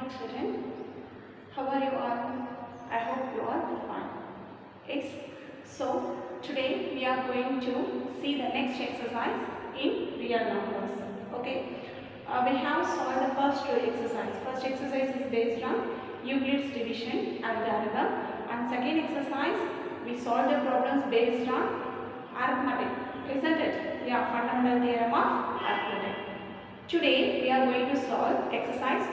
children, how are you all? I hope you all are fine. Yes. So today we are going to see the next exercise in real numbers. Okay. We have solved the first two exercises. First exercise is based on Euclid's division algorithm, and second exercise we solved the problems based on arithmetic, isn't it? Yeah, fundamental theorem of arithmetic. Today we are going to solve exercise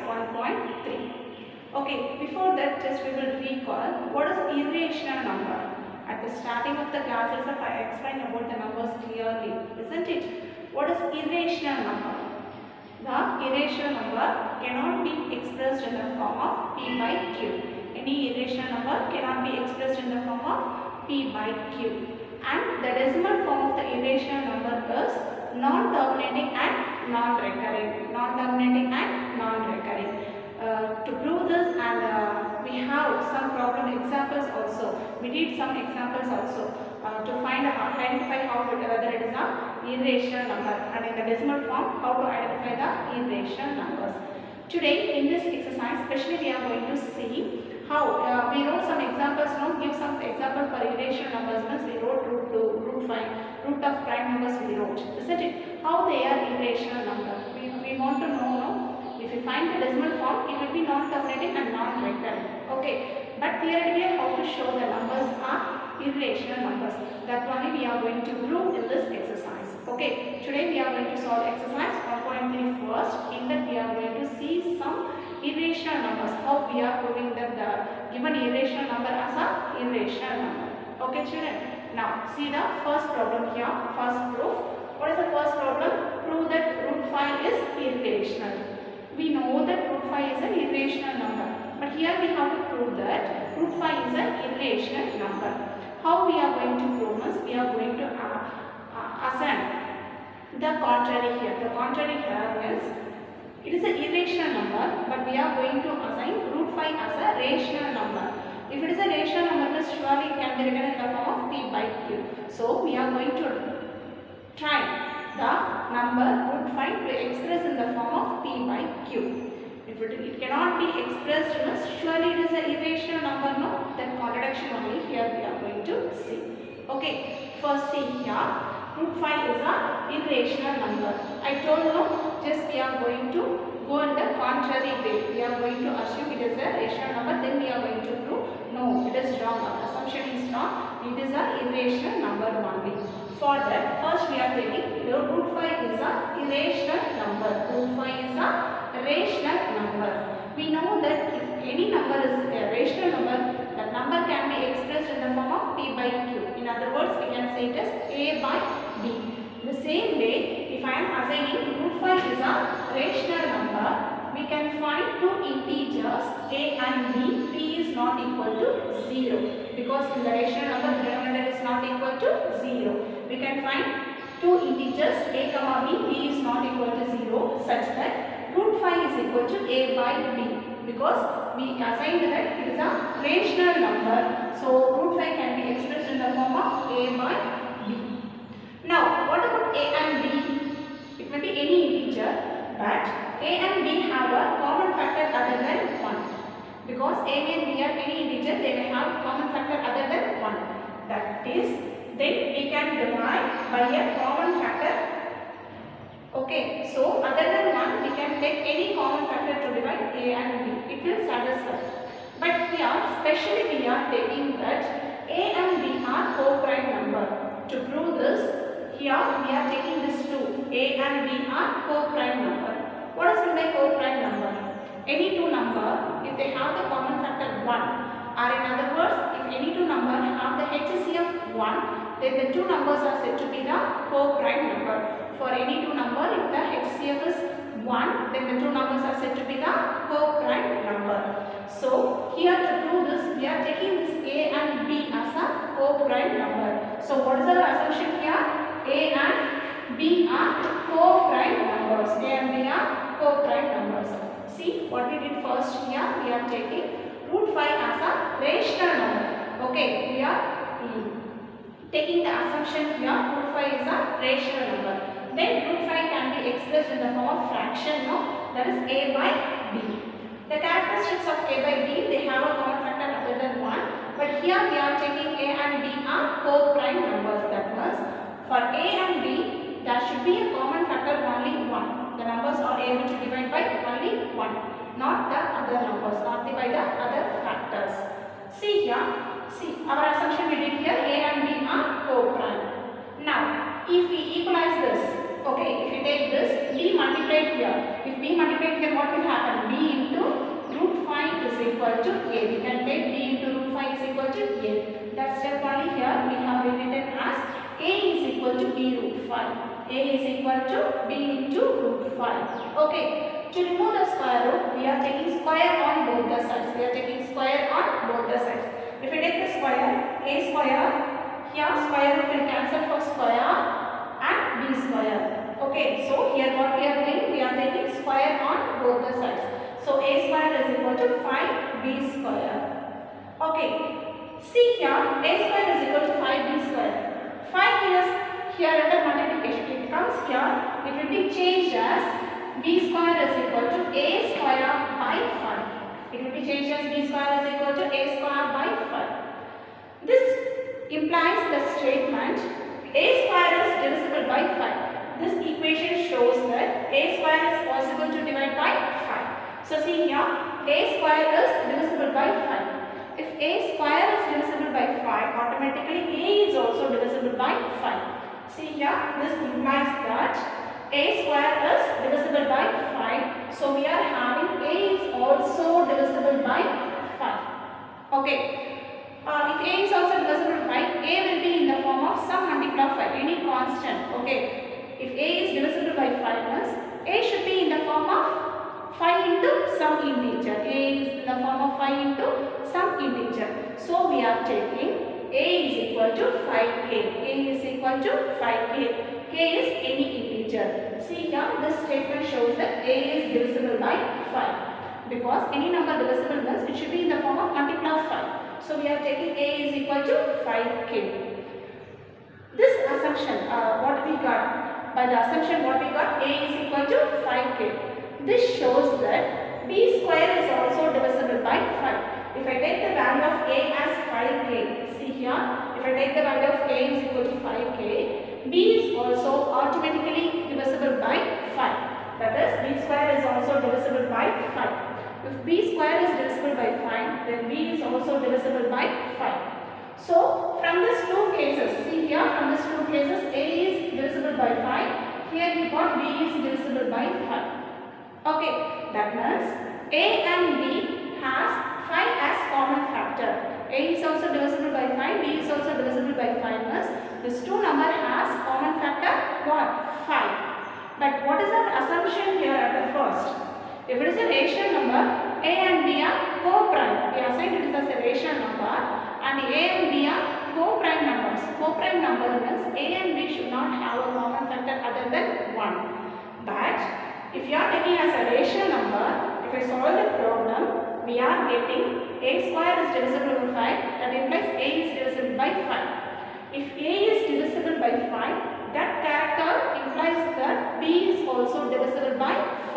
1.3. Okay, before that just we will recall what is irrational number. At the starting of the class itself I explained about the numbers clearly, isn't it? What is irrational number? The irrational number cannot be expressed in the form of p by q. Any irrational number cannot be expressed in the form of p by q. And the decimal form of the irrational number is non-terminating and non-recurring. Non-terminating and non-recurring. To prove this, and we have some problem examples also. We did some examples also to identify whether it is a irrational number, and in the decimal form how to identify the irrational numbers. Today in this exercise especially we are going to see how we wrote some examples. Now give some example for irrational numbers. Means we wrote root 2, root 5, root of prime numbers we wrote, isn't it? How they are irrational number. We want to know now. If you find the decimal form, it will be non-terminating and non-recurring. Okay, but theoretically how to show the numbers are irrational numbers. That only we are going to prove in this exercise. Okay, today we are going to solve exercise 1.3 first. In that we are going to see some irrational numbers. How we are proving that the given irrational number as a irrational number. Okay children. Now see the first problem here. First proof. What is the first problem? Prove that root 5 is irrational. We know that root 5 is an irrational number. But here we have to prove that root 5 is an irrational number. How we are going to prove this? We are going to assign the contrary here. The contrary here means it is an irrational number, but we are going to assign root 5 as a rational number. If it is a rational number, then surely it can be written in the form of p by q. So we are going to try the number root 5 to express in the form of p by q. If it cannot be expressed, surely it is an irrational number, no? Then contradiction only here we are going to see. Okay, first see here, root 5 is an irrational number. I told no, just we are going to go in the contrary way. We are going to assume it is a rational number, then we are going to prove no, it is wrong. Our assumption is wrong, it is an irrational number only. For that, first we are taking root 5 is a irrational number. Root 5 is a rational number. We know that if any number is a rational number, that number can be expressed in the form of p by q. In other words, we can say it as a by b. The same way, if I am assigning root 5 is a rational number, we can find two integers a and b. P is not equal to 0 because in the rational number the denominator is not equal to 0. We can find two integers a comma b. B is not equal to 0 such that root 5 is equal to a by b because we assigned that it is a rational number. So root 5 can be expressed in the form of a by b. Now what about a and b? It may be any integer, but a and b have a common factor other than 1. Because a and b are any integer, they may have common factor other than 1. That is, then we can divide by a common factor. Okay, so other than 1, we can take any common factor to divide a and b. It will satisfy. But here, especially we are taking that a and b are co-prime number. To prove this, here we are taking this two. A and b are co-prime number. What is meant by co-prime number? Any two number, if they have the common factor 1, or in other words, if any two numbers have the HCF 1, then the two numbers are said to be the co-prime number. For any two number, if the HCF is 1, then the two numbers are said to be the co-prime number. So here to prove this, we are taking this a and b as a co-prime number. So what is our assumption here? A and b are co-prime numbers. A and b are co-prime numbers. See what we did first here, we are taking root 5 as a rational number. Okay, we are taking the assumption here, root 5 is a rational number. Then root 5 can be expressed in the form of fraction, no? That is a by b. The characteristics of A by B, they have a common factor other than 1. But here we are taking A and B are co-prime numbers. That means for A and B, there should be a common factor only 1. The numbers are able to divide by only 1. Not the other numbers, not by the other factors. See here, see our assumption we did here, A and B are co-prime. Now, if we equalize this, okay, if we take this, B multiplied here. If B multiplied here, what will happen? B into root 5 is equal to A. We can take B into root 5 is equal to A. That step only here we have written as A is equal to B root 5. A is equal to B into root 5. Okay. To remove the square root, we are taking square on both the sides. We are taking square on both the sides. If we take the square, A square, here square root will cancel for square and B square. Okay, so here what we are doing, we are taking square on both the sides. So A square is equal to 5B square. Okay, see here, A square is equal to 5B square. 5 is here under multiplication. It comes here, it will be changed as B square is equal to A square by 5. It will be changed as B square is equal to A square by 5. This implies the statement A square is divisible by 5. This equation shows that A square is possible to divide by 5. So see here, A square is divisible by 5. If A square is divisible by 5, automatically A is also divisible by 5. See here, this implies that A square is divisible by 5. So we are having A is also divisible by 5. Okay. If A is also divisible by 5, A will be in the form of some multiple of 5, any constant. Okay. If A is divisible by 5 means A should be in the form of 5 into some integer. A is in the form of 5 into some integer. So we are taking A is equal to 5k. A is equal to 5k. K is any integer. See here, this statement shows that A is divisible by 5. Because any number divisible means it should be in the form of multiple of 5. So we are taking A is equal to 5k. This assumption, what we got? By the assumption what we got, A is equal to 5k. This shows that B square is also divisible by 5. If I take the value of A as 5k, see here, if I take the value of A is equal to 5k, B is also automatically divisible by 5. That is, B square is also divisible by 5. If B square is divisible by 5, then B is also divisible by 5. So, from these two cases, see here, from these two cases, A is divisible by 5. Here we got B is divisible by 5. Okay, that means A and B has 5 as common factor. A is also divisible by 5, B is also divisible by 5 means this two number has common factor what? 5. But what is our assumption here at the first? If it is a rational number, A and B are co-prime. We assign it as a rational number and A and B are co-prime numbers. Co-prime number means A and B should not have a common factor other than 1. But if you are taking as a rational number, if I solve the problem, we are getting A square is divisible by 5, that implies A is divisible by 5. If A is divisible by 5, that character implies that B is also divisible by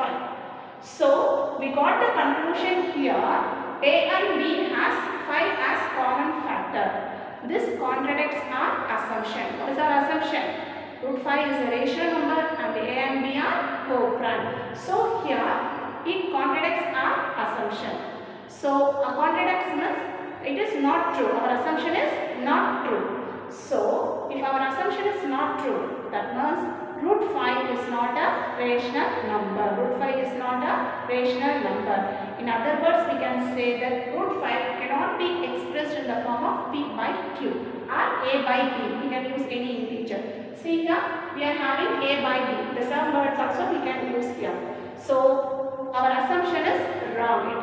5. So, we got the conclusion here, A and B has 5 as common factor. This contradicts our assumption. What is our assumption? Root 5 is a rational number and A and B are co-prime. So, here it contradicts our assumption. So, a contradicts means it is not true. Our assumption is not true. So, if our assumption is not true, that means root 5 is not a rational number. Root 5 is not a rational number. In other words, we can say that root 5 cannot be expressed in the form of P by Q or A by B. We can use any integer. See here, we are having A by B. The sum words also we can use here. So, our assumption is wrong.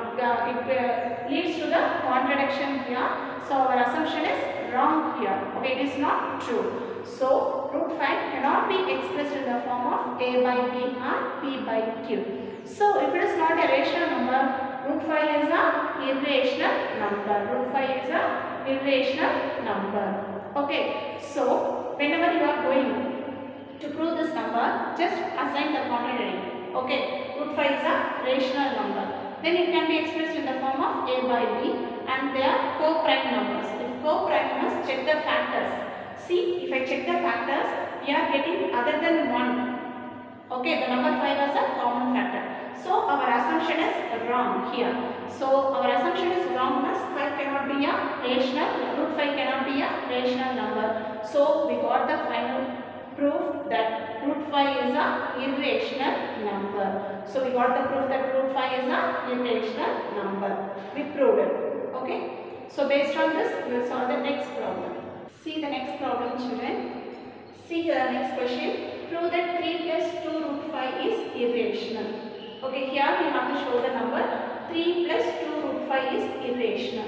It leads to the contradiction here. So, our assumption is wrong here. Okay, it is not true. So, root 5 cannot be expressed in the form of A by B or P by Q. So, if it is not a rational number, root 5 is a irrational number. Root 5 is a irrational number. Okay, so whenever you are going to prove this number, just assign the contrary. Okay, root 5 is a rational number. then it can be expressed in the form of a by b, and they are co-prime numbers. If co-prime numbers, check the factors. See, if I check the factors, we are getting other than 1. Okay, the number 5 as a common factor. So our assumption is wrong here. So our assumption is wrong, means 5 cannot be a rational, root 5 cannot be a rational number. So we got the final proof that root 5 is a irrational number. So we got the proof that root 5 is a irrational number. We proved it. Okay. So based on this, we will solve the next problem. See the next problem, children. See the next question. Prove that 3 plus 2 root 5 is irrational. Okay, here we have to show the number 3 plus 2 root 5 is irrational.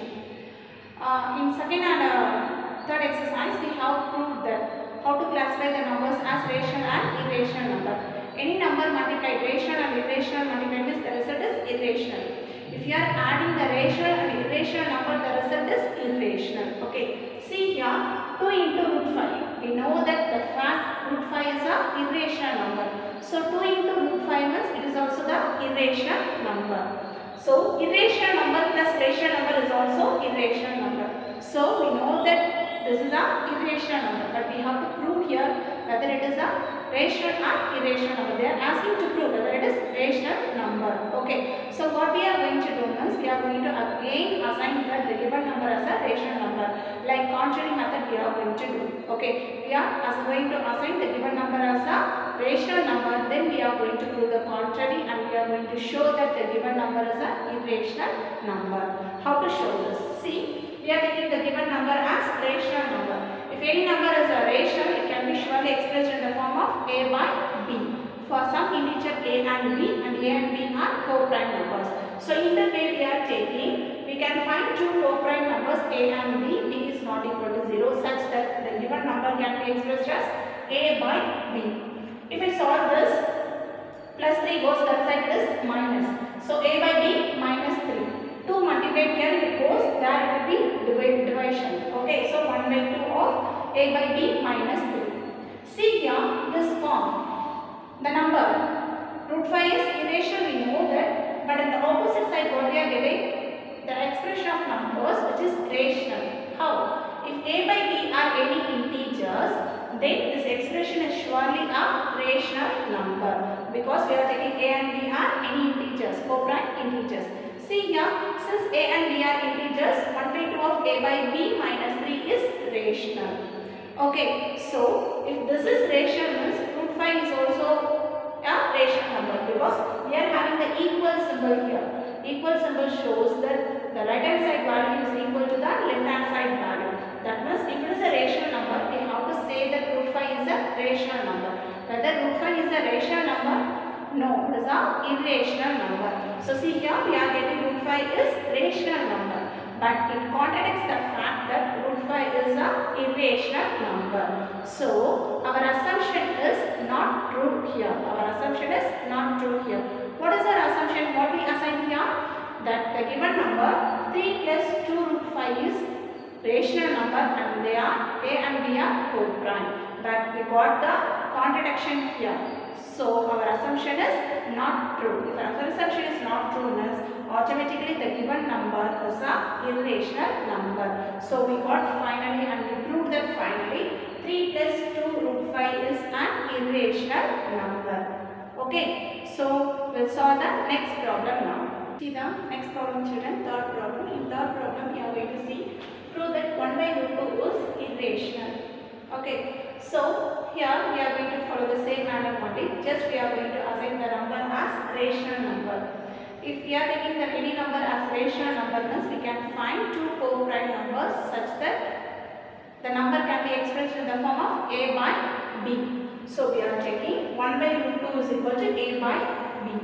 In second and third exercise, we have proved that how to classify the numbers as rational and irrational number. Any number multiplied, rational and irrational multiplied means the result is irrational. If you are adding the rational and irrational number, the result is irrational. Okay, see here 2 into root 5. We know that the fact root 5 is a irrational number. So 2 into root 5 means it is also the irrational number. So irrational number plus rational number is also irrational number. So we know that this is a irrational number, but we have to prove here whether it is a rational or irrational number. They are asking to prove whether it is rational number. Okay. So what we are going to do is we are going to again assign that the given number as a rational number. Like contrary method we are going to do. Okay. We are going to assign the given number as a rational number. Then we are going to prove the contrary, and we are going to show that the given number is a irrational number. How to show this? See, we are taking the given number as rational number. If any number is a rational, it can be surely expressed in the form of a by b. For some integer a and b, and a and b are co-prime numbers. So in the way we are taking, we can find two co-prime numbers a and b. B is not equal to 0, such that the given number can be expressed as a by b. If we solve this, plus 3 goes that side, is minus. So a by b minus 3. 2 multiplied here, it goes, there it will be division. Okay, so 1 by 2 of a by b minus 3. See here, this form, the number root 5 is irrational, we know that, but in the opposite side what we are getting? The expression of numbers which is rational. How? If a by b are any integers, then this expression is surely a rational number, because we are taking a and b are any integers, co-prime integers. See here, since a and b are integers, 1 by 2 of a by b minus 3 is rational. Okay, so if this is rational means root 5 is also a rational number, because we are having the equal symbol here. Equal symbol shows that the right hand side value is equal to the left hand side value. That means if it is a rational number, we have to say that root 5 is a rational number. Whether root 5 is a rational number? No, it is a irrational number. So see here we are getting root 5 is rational number, but it contradicts the fact that root 5 is a irrational number. So our assumption is not true here. Our assumption is not true here. What is our assumption? What we assign here? That the given number 3 plus 2 root 5 is rational number, and they are a and b are co-prime. But we got the contradiction here. So our assumption is not true. If our assumption is not true, means automatically the given number is a irrational number. So we got finally, and we proved that finally 3 plus 2 root 5 is an irrational number. Okay, so we'll solve the next problem now. See the next problem, children, third problem. In third problem, we are going to see prove that 1 by root 2 is irrational. Okay, so here we are going to follow the same manner only. Just we are going to assign the number as rational number. If we are taking the any number as rational number, means we can find two co-prime numbers such that the number can be expressed in the form of a by b. So we are taking 1 by root 2 is equal to a by b.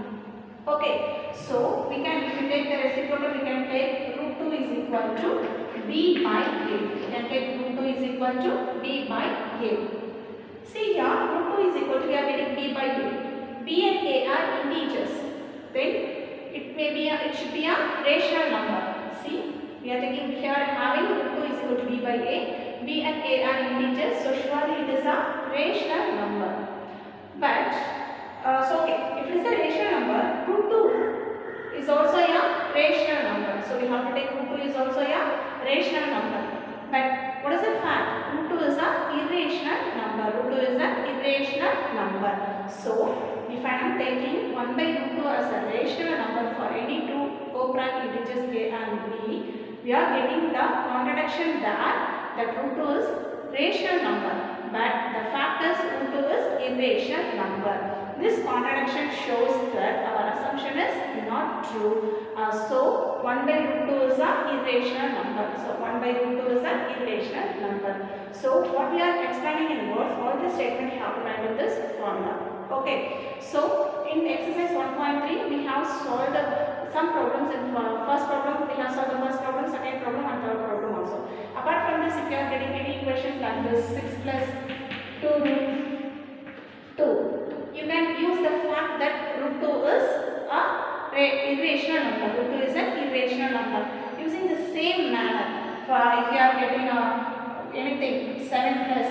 Okay, so we can, if we take the reciprocal, we can take root 2 is equal to b by a. We can take root 2 is equal to b by a. See here, root 2 is equal to, we are getting b by a. b and a are integers. Then it should be a rational number. See, we are taking here having root 2 is equal to b by a. b and a are integers, so surely it is a rational number. But so okay, if it is a rational number, root 2 is also a rational number. So we have to take root 2 is also a rational number. But what is the fact? Root 2 is a irrational number. Root 2 is an irrational number. So if I am taking 1 by root 2 as a rational number for any two co-prime integers a and b, we are getting the contradiction that root 2 is rational number, but the fact is root 2 is irrational number. This contradiction shows that our assumption is not true. So 1 by root 2 is an irrational number. So 1 by root 2 is an irrational number. So what we are explaining in words, all the statement you have to write in this formula. Okay. So in exercise 1.3 we have solved some problems. In first problem we have solved the first problem, second problem and third problem also. Apart from this, if you are getting any questions like this 6 plus 2 root 2, you can use the fact that root 2 is a irrational number. Root 2 is an irrational number. Using the same manner, for if you are getting anything 7 plus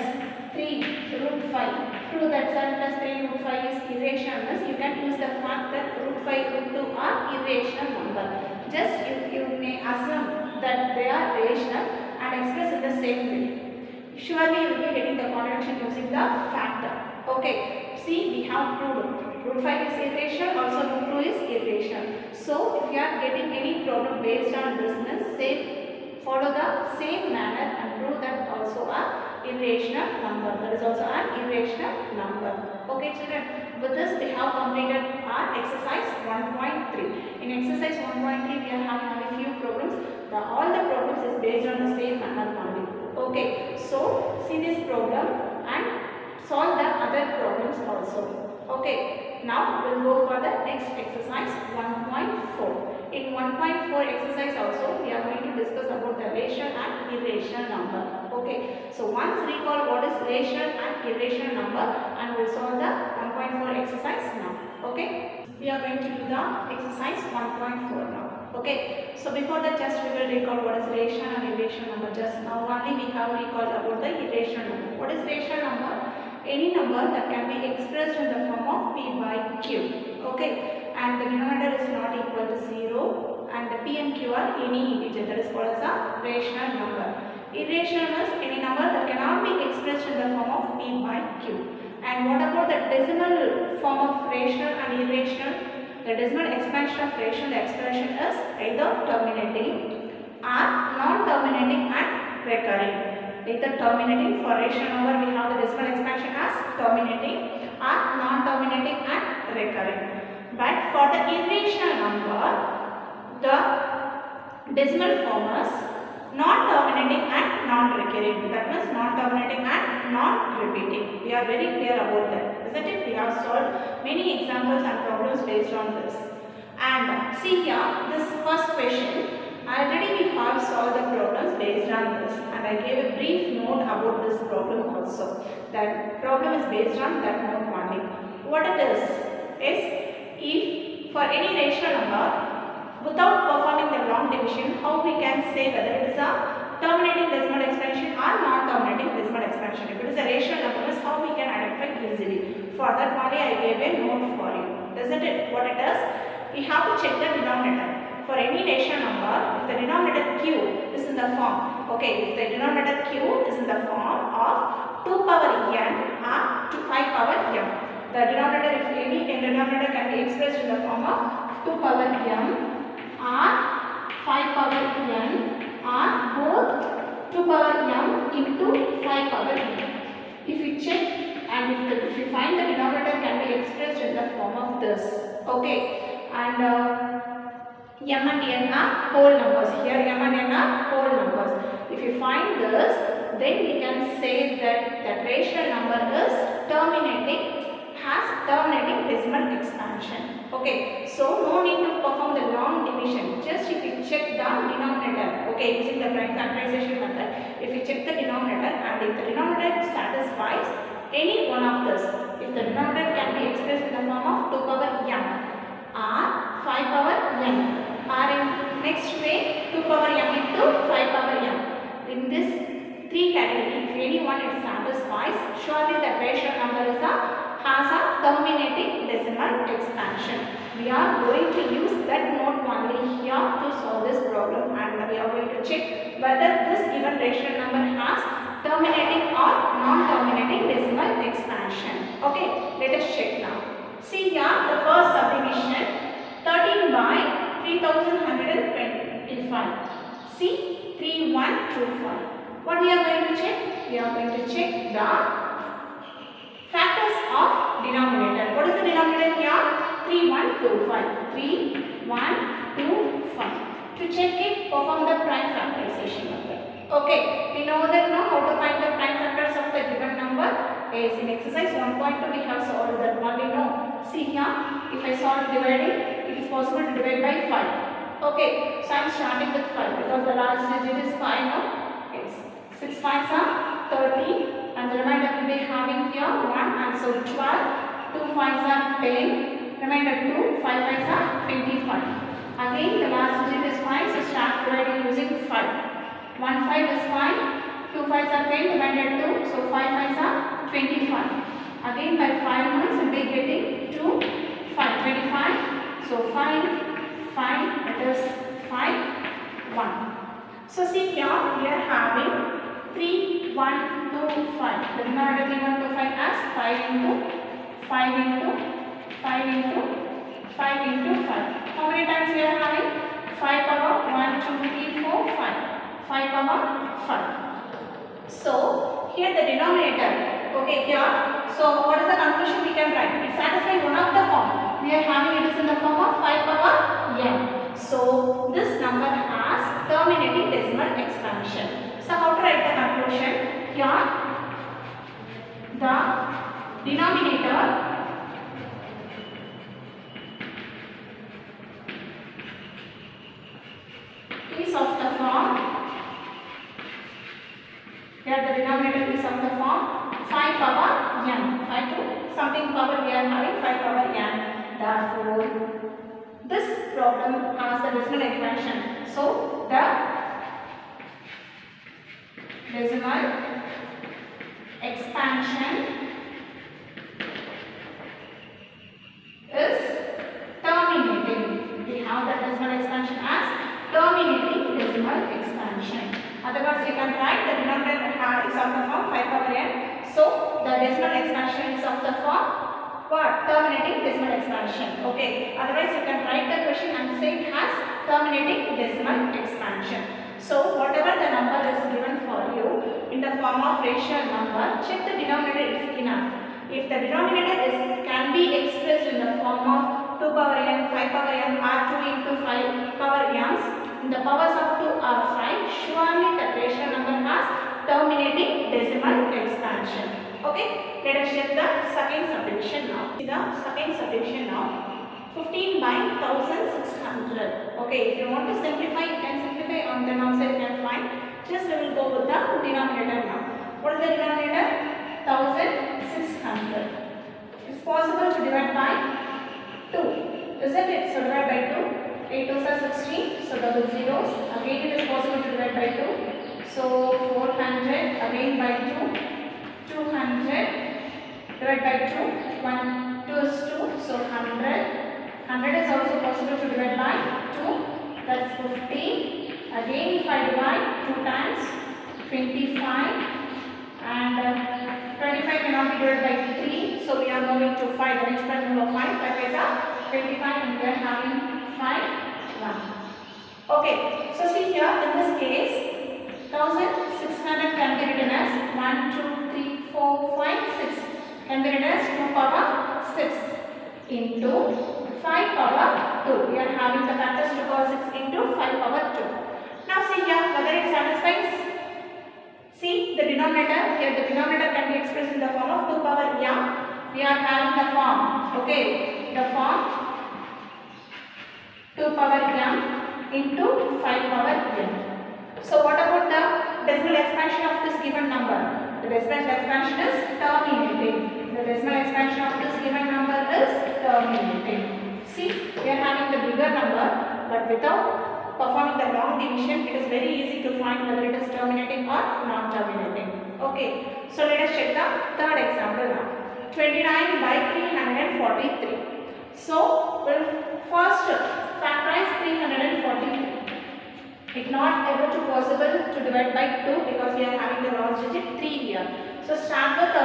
3 root 5, prove that 7 plus 3 root 5 is irrational, you can use the fact that root 5 root 2 are irrational number. Just you may assume that they are rational and express in the same way. Surely you will be getting the contradiction using the factor. Okay, see, we have proved root 5 is irrational, also root 2 is irrational. So if you are getting any problem based on this, follow the same manner and prove that also a irrational number. That is also an irrational number. Okay children, with this we have completed our exercise 1.3. In exercise 1.3 we are having only few problems. All the problems is based on the same manner only. Okay, so see this problem and solve the other problems also. Okay, now we will go for the next exercise 1.4. In 1.4 exercise also we are going to discuss about the rational and irrational number. Okay, so once recall what is rational and irrational number and we will solve the 1.4 exercise now. Okay, we are going to do the exercise 1.4 now. Okay, so before that just we will recall what is rational and irrational number. Just now only we have recalled about the irrational number. What is rational number? Any number that can be expressed in the form of p by q. Okay, and the denominator is not equal to 0 and the p and q are any integer, that is called as a rational number. Irrational is any number that cannot be expressed in the form of p by q. And what about the decimal form of rational and irrational? The decimal expansion of rational, the expression is either terminating or non-terminating and recurring. Either terminating, for rational number we have the decimal expansion as terminating or non-terminating and recurring. But for the irrational number, the decimal form is non-terminating and non-recurring. That means non-terminating and non-repeating. We are very clear about that, isn't it? We have solved many examples and problems based on this. And see here, this first question, already we have solved the problems based on this. And I gave a brief note about this problem also. That problem is based on that note only. What it is if for any rational number, without performing the long division, how we can say whether it is a terminating decimal expansion or non-terminating decimal expansion. If it is a rational number, how we can identify easily. For that only I gave a note for you. Isn't it? What it is? We have to check the denominator. For any rational number, if the denominator q is in the form, okay, if the denominator q is in the form of 2 power n or 5 power m. The denominator, if any denominator can be expressed in the form of 2 power m or 5 power n or both 2 power m into 5 power n. If you check and if you find the denominator can be expressed in the form of this, okay, and m and n are whole numbers. Here m and n are whole numbers. If you find this, then we can say that the rational number is has terminating decimal expansion. Okay, so no need to perform the long division. Just if you check the denominator, okay, using the prime factorization method, if you check the denominator and if the denominator satisfies any one of this, if the denominator can be expressed in the form of 2 power m or 5 power m, or in next way 2 power m into 5 power m. In this three categories, if any one it satisfies, surely the rational number has a terminating decimal expansion. We are going to use that note only here to solve this problem, and we are going to check whether this given rational number has terminating or non-terminating decimal expansion. Okay, let us check now. See here the first subdivision 13 by 3125. See 3125. What we are going to check? We are going to check the factors of denominator. What is the denominator here? 3125. 3125. To check it, perform the prime factorization method. Okay, we know that now how to find the prime factors of the given number. Is in exercise 1.2 we have solved that one. We know. See here, if I solve dividing, it is possible to divide by 5. Okay, so I am starting with 5 because the last digit is 5 now. Yes. 6 5s are 30 and the remainder will be having here 1 and so 12. 2 5s are 10. Remainder 2. 5 5s are 25. Again the last digit is 5, so start dividing using 5. 1 5 is 5. 2 5s are 10. Remainder 2, so 5 5s are 25. Again by 5 months we will be getting 2 5 25. So 5 5, that is 5 1. So see here we are having 3 1 2 5. The denominator 3 1 2 5 as 5 into 5 into 5 into 5 into 5. How many times we are having? 5 power 1 2 3 4 5. 5 power 5. So here the denominator. Okay, here. So what is the conclusion we can write? It satisfies one of the form. We are having it is in the form of 5 power n. So this number has terminating decimal expansion. So how to write the conclusion? Here the denominator is of the form. Here the denominator is of the form 5 power n. 5 to something power we are having 5 power n. Therefore, this problem has the decimal expansion. So the decimal expansion is terminating. We have the decimal expansion as terminating decimal expansion. Otherwise, you can write the denominator is of the form 5 power n. So the decimal expansion is of the form what? Terminating decimal expansion. Okay. Otherwise, you can write the question and say it has terminating decimal expansion. So whatever the number is given for you in the form of rational number, check the denominator is enough. If the denominator can be expressed in the form of 2 power n, 5 power n, or 2 into 5 power n's, the powers of 2 are 5, surely the rational number has terminating decimal expansion. Okay, let us check the second subdivision now. See the second subdivision now. 15 by 1600. Okay, if you want to simplify, you can simplify on the outside you can find. Just we will go with the denominator now. What is the denominator? 1600. It's possible to divide by 2. Isn't it? So divide by 2. 8 2s are 16. So double zeros. Again it is possible to divide by 2. So 400. Again by 2. 200. Divide by 2. 1 2 is 2. So 100. 100 is also possible to divide by 2. That's 50. Again if I divide 2 times 25 and 25 cannot be divided by 3. So we are moving to 5. The next part number 5. 5 is 25 and we are having 5 1. Okay. So see here in this case 1600 can be written as 1 2 3 4 5 6 can be written as 2 power 6 into 5 power 2. We are having the factors 2 power 6 into 5 power 2. Now see here whether it satisfies. See the denominator. Here the denominator can be expressed in the form of 2 power m. We are having the form. Okay. The form 2 power m into 5 power n. So what about the decimal expansion of this given number? The decimal expansion is terminating. The decimal expansion of this given number is terminating. See, we are having the bigger number, but without performing the long division, it is very easy to find whether it is terminating or not terminating. Okay, so let us check the third example now. 29 by 343. So we'll first factorize 343. It's not ever too possible to divide by 2 because we are having the last digit 3 here. So start with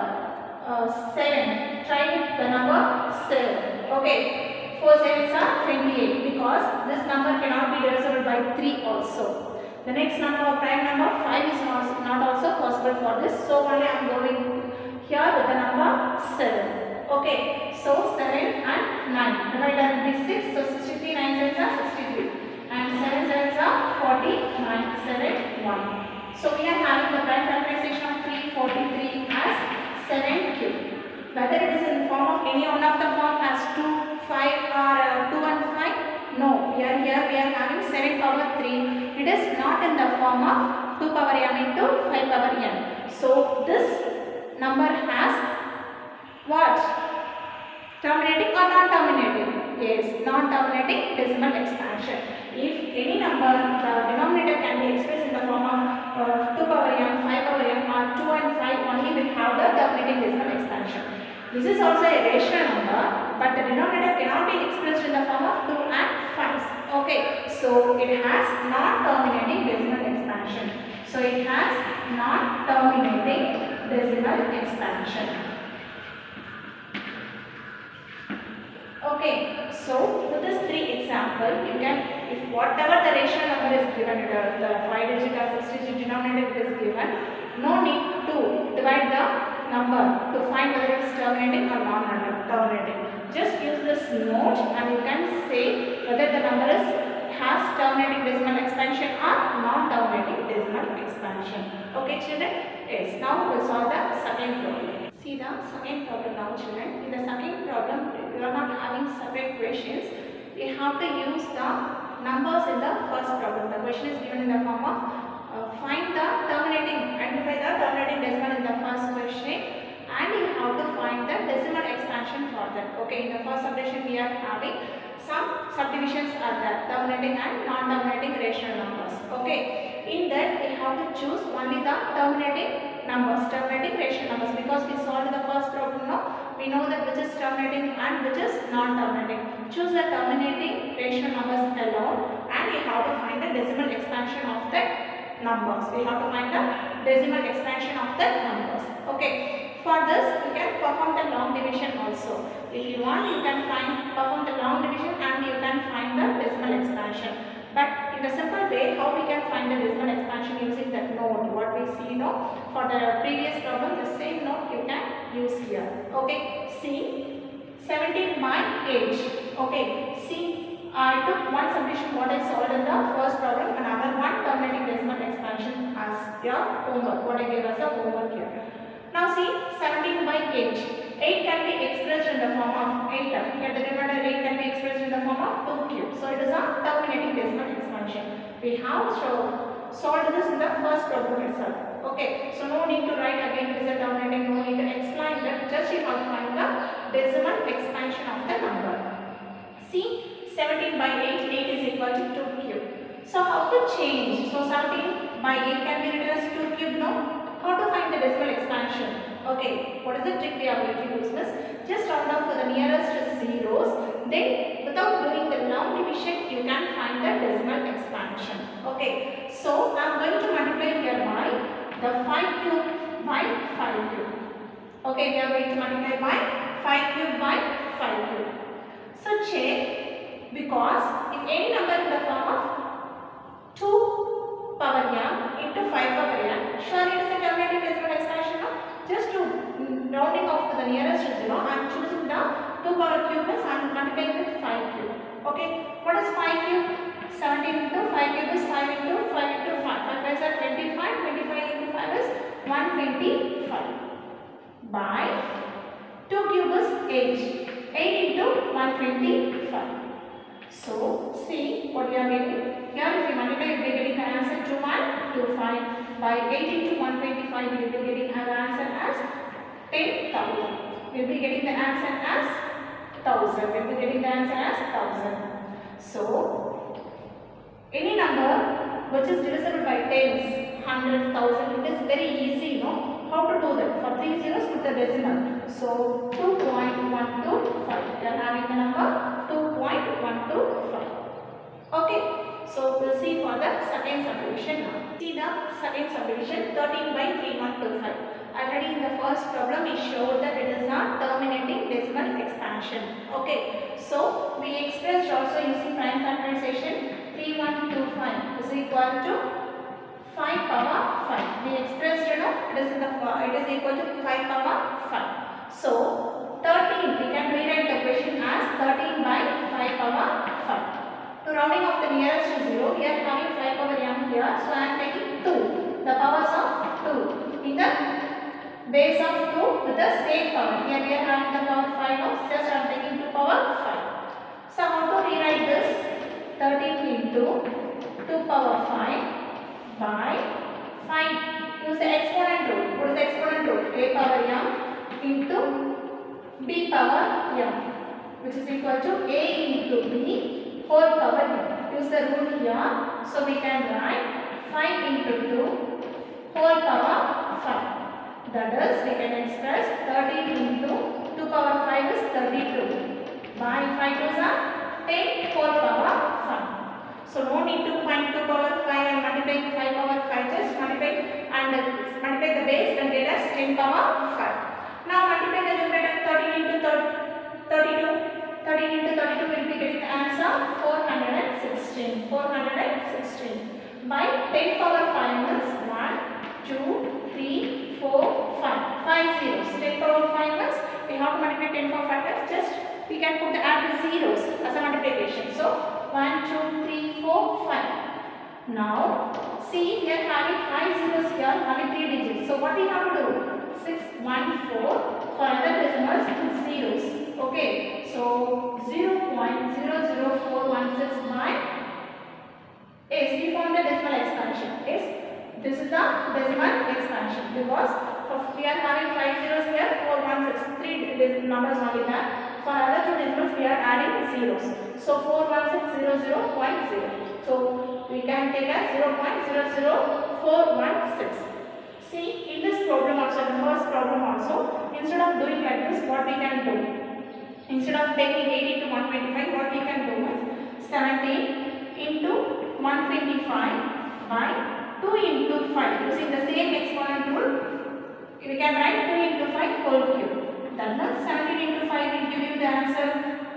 7. Try with the number 7. Okay. 4 sevens are 28 because this number cannot be divisible by 3 also. The next number, prime number 5 is not also possible for this. So only I am going here with the number 7. Okay. So 7 and 9. Divided will be 6. So 63, 9 sevens are 63. And 7 sevens are 40, 9, 7, 1. So we are having the prime factorization of 343 as 7 cube. Whether it is in the form of any one of the form as 2, 5 or 2 and 5. No, we are having 7 power 3. It is not in the form of 2 power n into 5 power n. So this number has what? Terminating or non-terminating? Yes, non-terminating decimal expansion. If any number, the denominator can be expressed in the form of 2 power n, 5 power n or 2 and 5, only will have the terminating decimal expansion. This is also a rational number, but the denominator cannot be expressed in the form of 2 and 5. Okay, so it has non-terminating decimal expansion. So it has non-terminating decimal expansion. Okay, so with this 3 example, you can, if whatever the rational number is given, the 5 digit or 6 digit denominator is given, no need to divide the number to find whether it is terminating or non-terminating. Just use this note and you can say whether the number has terminating decimal expansion or non-terminating decimal expansion. Okay children? Yes. Now we will solve the second problem. See the second problem now children. In the second problem, we are not having separate questions. We have to use the numbers in the first problem. The question is given in the form of find the terminating, identify the terminating decimal in the first question, and you have to find the decimal expansion for that. Okay, in the first subdivision we are having some subdivisions are there, terminating and non-terminating rational numbers. Okay, in that we have to choose only the terminating numbers, terminating rational numbers, because we solved the first problem now. We know that which is terminating and which is non-terminating. Choose the terminating rational numbers alone, and you have to find the decimal expansion of that numbers. We have to find the decimal expansion of the numbers. Okay. For this, you can perform the long division also. If you want, you can perform the long division and you can find the decimal expansion. But in the simple way, how we can find the decimal expansion using that note? What we see now for the previous problem, the same note you can use here. Okay. See, 17 by 8. Okay. See. I took one subdivision what I solved in the first problem, another one terminating decimal expansion as your homework, what I gave as a homework here. Now see, 17 by 8. 8 can be expressed in the form of 8. Here the remainder 8 can be expressed in the form of 2 cube. So it is a terminating decimal expansion. We have solved this in the first problem itself. Okay, so no need to write again it is a terminating, no need to explain that, just you have to find the decimal expansion of the number. See, 17 by 8, 8 is equal to 2 cube. So how to change? So 17 by 8 can be written as 2 cube, no? How to find the decimal expansion? Okay, what is the trick we are going to use this? Just round off to the nearest zeros. Then without doing the long division, you can find the decimal expansion. Okay, so I am going to multiply here by the 5 cube by 5 cube. Okay, we are going to multiply by 5 cube by 5 cube. So check. Because if any number in the form of 2 power n into 5 power n, surely it is a terminating decimal expansion. No? Just to rounding off to the nearest zero, I am choosing the 2 power cube as I am multiplying with 5 cube. Okay, what is 5 cube? 17 into 5 cube is 5 into 5 into 5. 5 5s are 25, 25 into 5 is 125. By 2 cube is 8. 8 into 125. So, see what we are getting. Here if you multiply, you will be getting the answer 2125. By 8 into 125, you will be getting the answer as 10,000. We will be getting the answer as 1000. We will be getting the answer as 1000. So, any number which is divisible by tens, hundreds, thousand, it is very easy, no? how to do that? For 3 zeros, put the decimal. So 2.125. We are having the number 2.125. Okay. So we'll see for the second subdivision now. See the second subdivision, 13 by 3125. Already in the first problem we showed that it is not terminating decimal expansion. Okay. So we expressed also using prime factorization. 3125 is equal to 5 power 5. We expressed, it is equal to 5 power 5. So 13, we can rewrite the equation as 13 by 5 power 5. To rounding off the nearest to 0, we are having 5 power m here. So I am taking 2. The powers of 2 in the base of 2 with the same power. Here we are having the power 5 now. Just I am taking 2 power 5. So how to rewrite this? 13 into 2 power 5 by 5. Use the exponent rule. What is the exponent rule? A power m into b power m, which is equal to a into b whole power m. Use the rule here. So we can write 5 into 2 whole power 5. That is, we can express 13 into 2 power 5 is 32. By 5 is 10 whole power 5. So no need to find 2 power 5 and multiply 5 power 5. Just multiply and multiply the base and get us 10 power 5. Now multiply the numerator 13 into 32. 13 into 32 will be getting the answer 416. 416. By 10 power 5 means 1, 2, 3, 4, 5. 5 zeros. 10 power 5 means we have to multiply 10 power 5 times. Just we can put the add zeros as a multiplication. So 1, 2, 3, 4, 5. Now see, we are having 5 zeros here, having 3 digits. So what we have to do? 6, 1, 4. For other decimals, zeros. Okay. So 0.00416 by is we form the decimal expansion. Is this is the decimal expansion because we are having 5 zeros here, 416, 3 numbers only there. For other two decimals we are adding zeros. So 41600.0. So we can take as 0.00416. See, in this problem also, in the first problem also, instead of doing like this, what we can do? Instead of taking 80 to 125, what we can do is 17 into 125 by 2 into 5. Using the same exponent rule, we can write 2 into 5 whole cube. That means 17 into 5 will give you the answer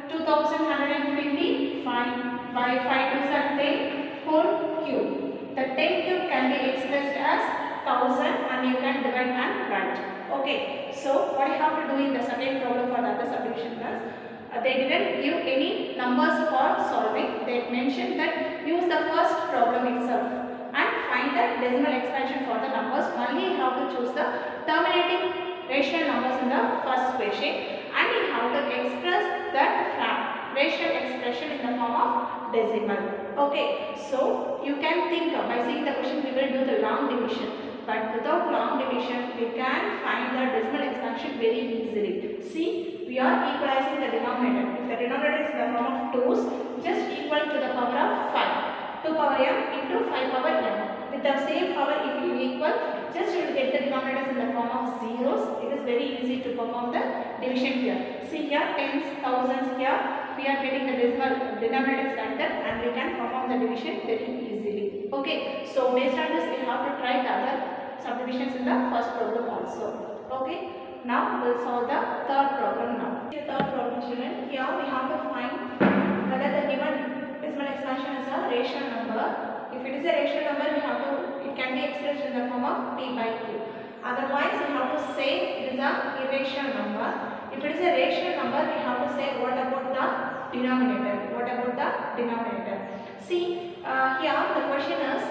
2125 by 5 to 10 whole cube. The 10 cube can be expressed as 1000 and you can divide and write. Okay, so what you have to do in the second problem for the other subdivision class, they didn't give any numbers for solving. They mentioned that use the first problem itself and find the decimal expansion for the numbers. Only you have to choose the terminating rational numbers in the first equation and you have to express that rational expression in the form of decimal. Okay, so you can think by seeing the question we will do the long division. But without long division, we can find the decimal expansion very easily. See, we are equalizing the denominator. If the denominator is in the form of 2's, just equal to the power of 5. 2 power m into 5 power m. With the same power, if you equal, just you will get the denominators in the form of zeros. It is very easy to perform the division here. See here, tens, thousands here. We are getting the decimal denominators like that and we can perform the division very easily. Okay, so based on this, we have to try the other subdivisions in the first problem also. Okay, now we will solve the third problem now. The third problem, children, here we have to find whether the given decimal expansion is a rational number. If it is a rational number, we have to, it can be expressed in the form of p by q. Otherwise, we have to say it is a irrational number. If it is a rational number, we have to say what about the denominator? What about the denominator? See, here the question is,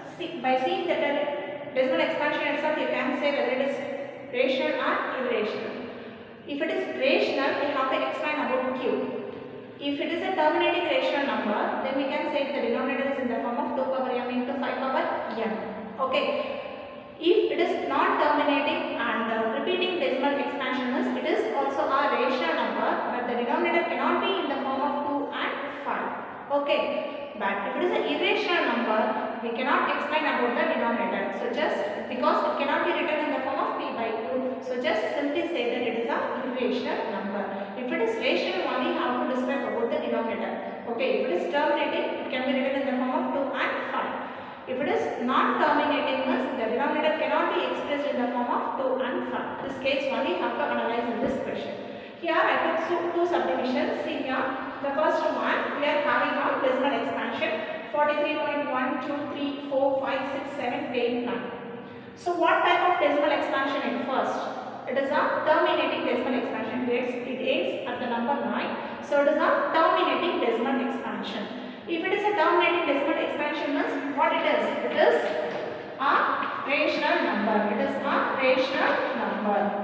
by seeing the decimal expansion itself, you can say whether it is rational or irrational. If it is rational, we have to explain about q. If it is a terminating rational number, then we can say the denominator is in the form of 2 power m into 5 power m. Okay. If it is not terminating and repeating decimal expansion means it is also a rational number, but the denominator cannot be in the form of 2 and 5. Okay. But if it is an irrational number, we cannot explain about the denominator. So just because it cannot be written in the form of p by by q. So just simply say that it is a irrational number. If it is rational only, how to describe about the denominator? Okay, if it is terminating, it can be written in the form of 2 and 5. If it is non-terminating, means the denominator cannot be expressed in the form of 2 and 5. This case only have to analyze in this question. Here I took two subdivisions. See here, the first one we are having on decimal expansion 43.1, 2, 3, 4, 5, 6, 7, 8, 9. So what type of decimal expansion in first? It is a terminating decimal expansion. It ends at the number 9. So it is a terminating decimal expansion. If it is a terminating decimal expansion, means what it is? It is a rational number. It is a rational number.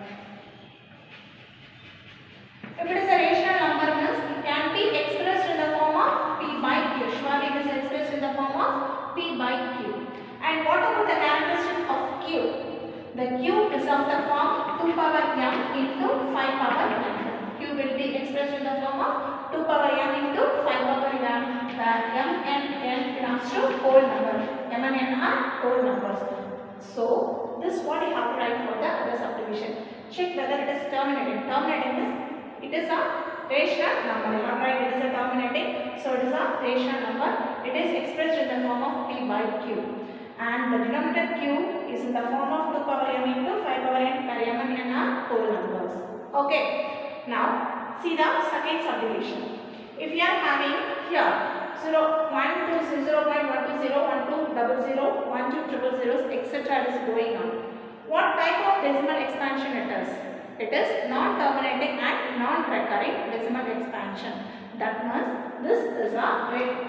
If it is a rational number, means it can be expressed in the form of p by q. Surely it is expressed in the form of p by q. And what about the characteristic of q? The q is of the form 2 power m into 5 power m. Q will be expressed in the form of 2 power m into 5 power m, where m and n belongs to whole number. M and n are whole numbers. So this what you have to write for the other subdivision. Check whether it is terminating. Terminating is it is a rational number. You have to write it is a terminating. So it is a rational number. It is expressed in the form of p by q. And the denominator q is in the form of 2 power m into 5 power n, where m and n are whole numbers. Okay. Now see the second subdivision. If you are having here 0, 1, 2, 0, 0.120, 1, 2, 00, 1, 2, 000, etc. is going on. What type of decimal expansion it is? It is non-terminating and non-recurring decimal expansion. That means this is an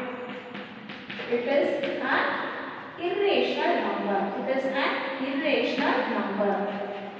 irrational number. It is an irrational number.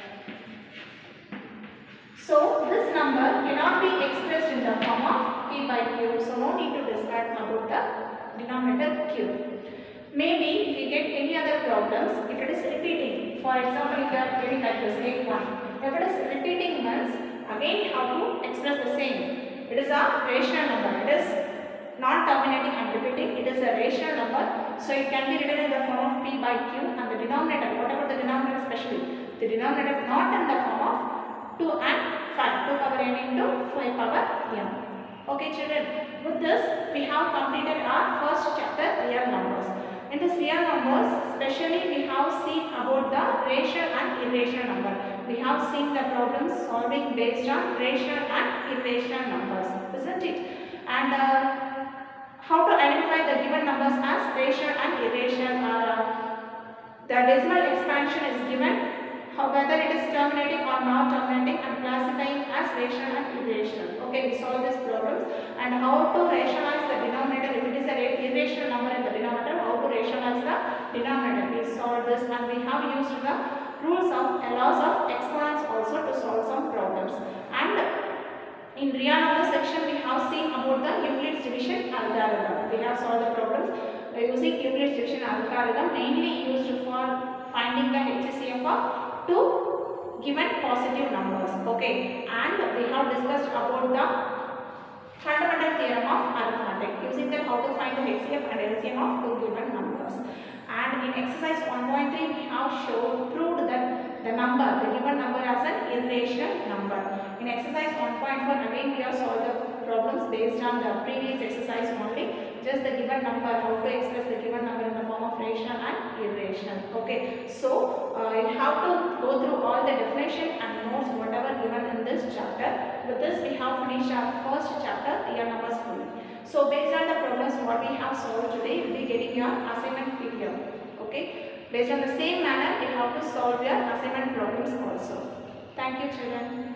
So this number cannot be expressed in the form of p by q. So no need to discuss about the denominator q. Maybe if you get any other problems, if it is repeating. For example, if you are getting like this 8, 1. If it is repeating, means again how to express the same. It is a rational number. It is non-terminating and repeating. It is a rational number. So it can be written in the form of p by q, and the denominator. What about the denominator especially? The denominator not in the form of 2 and 5. 2 power n into 5 power m. Okay children, with this we have completed our first chapter, real numbers. In this real numbers, especially we have seen about the rational and irrational number. We have seen the problems solving based on rational and irrational numbers, isn't it? And how to identify the given numbers as rational and irrational. The decimal expansion is given, whether it is terminating or not terminating, and classifying as rational and irrational. Okay, we solve these problems. And how to rationalize the denominator. If it is an irrational number in the denominator, how to rationalize the denominator. We solved this, and we have used the rules of laws of exponents also to solve some problems. And in real number section, we have seen about the Euclid's division algorithm. We have solved the problems using Euclid's division algorithm, mainly used for finding the HCF of two given positive numbers. Okay, and we have discussed about the fundamental theorem of arithmetic, using that how to find the HCF and LCM of two given numbers. And in exercise 1.3, we have proved that the given number as an irrational number. In exercise 1.4, again we have solved the problems based on the previous exercise only. Just the given number, how to express the given number in the form of rational and irrational. Okay, so you have to go through all the definition and notes whatever given in this chapter. With this, we have finished our first chapter, real numbers fully. So based on the problems what we have solved today, you will be getting your assignment PDF. Okay, based on the same manner, you have to solve your assignment problems also. Thank you children.